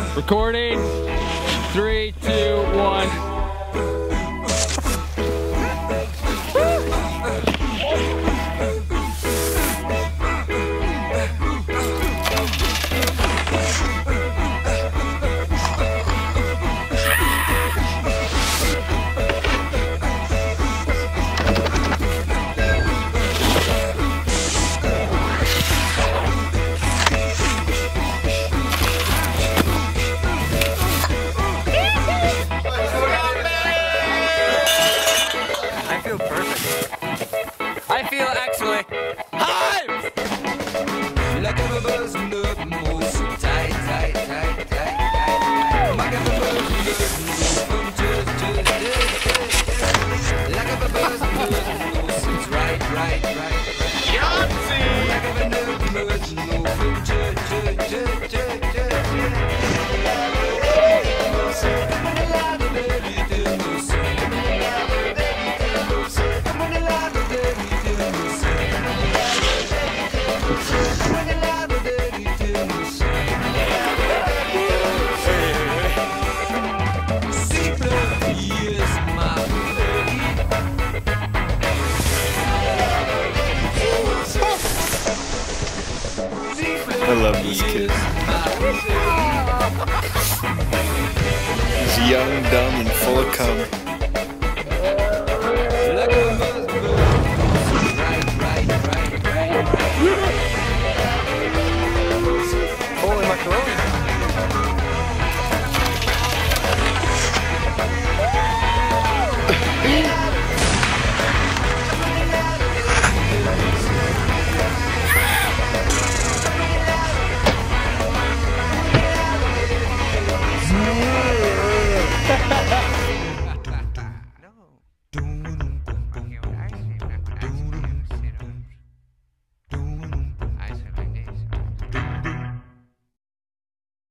Recording. 3, 2, 1. I feel actually hyped! Like a buzz in the most tight, tight, tight, tight. Like a buzz in the like a buzz in the most right, right, right. Yahtzee! Like a buzz in I love this kid. He's young, dumb, and full of cum.